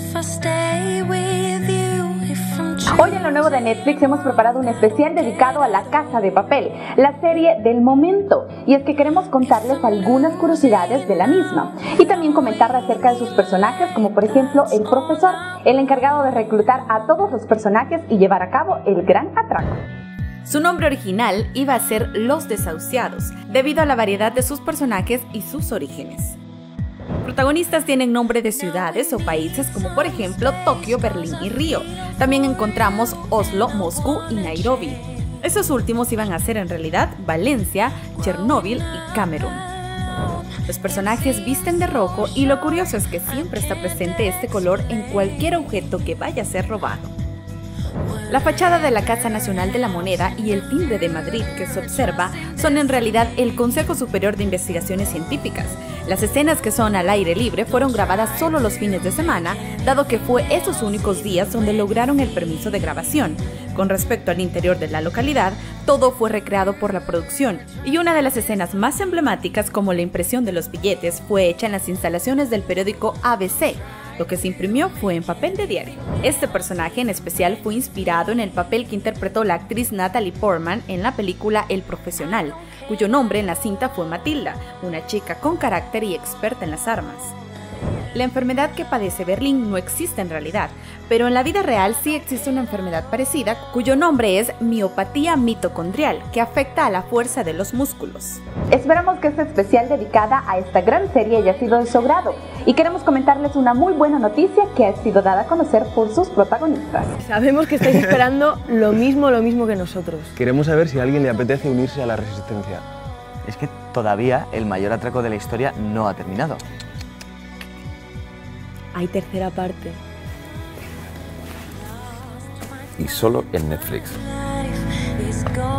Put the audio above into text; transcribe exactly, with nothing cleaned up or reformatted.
Hoy en lo nuevo de Netflix hemos preparado un especial dedicado a La Casa de Papel, la serie del momento, y es que queremos contarles algunas curiosidades de la misma y también comentar acerca de sus personajes, como por ejemplo el profesor, el encargado de reclutar a todos los personajes y llevar a cabo el gran atraco. Su nombre original iba a ser Los Desahuciados, debido a la variedad de sus personajes y sus orígenes. Protagonistas tienen nombre de ciudades o países como por ejemplo Tokio, Berlín y Río. También encontramos Oslo, Moscú y Nairobi. Esos últimos iban a ser en realidad Valencia, Chernóbil y Camerún. Los personajes visten de rojo y lo curioso es que siempre está presente este color en cualquier objeto que vaya a ser robado. La fachada de la Casa Nacional de la Moneda y el timbre de Madrid que se observa son en realidad el Consejo Superior de Investigaciones Científicas. Las escenas que son al aire libre fueron grabadas solo los fines de semana, dado que fue esos únicos días donde lograron el permiso de grabación. Con respecto al interior de la localidad, todo fue recreado por la producción, y una de las escenas más emblemáticas, como la impresión de los billetes, fue hecha en las instalaciones del periódico A B C. Lo que se imprimió fue en papel de diario. Este personaje en especial fue inspirado en el papel que interpretó la actriz Natalie Portman en la película El Profesional, cuyo nombre en la cinta fue Matilda, una chica con carácter y experta en las armas. La enfermedad que padece Berlín no existe en realidad, pero en la vida real sí existe una enfermedad parecida cuyo nombre es miopatía mitocondrial, que afecta a la fuerza de los músculos. Esperamos que este especial dedicada a esta gran serie haya sido de su agrado y queremos comentarles una muy buena noticia que ha sido dada a conocer por sus protagonistas. Sabemos que estáis esperando lo mismo, lo mismo que nosotros. Queremos saber si a alguien le apetece unirse a la resistencia. Es que todavía el mayor atraco de la historia no ha terminado. Hay tercera parte. Y solo en Netflix.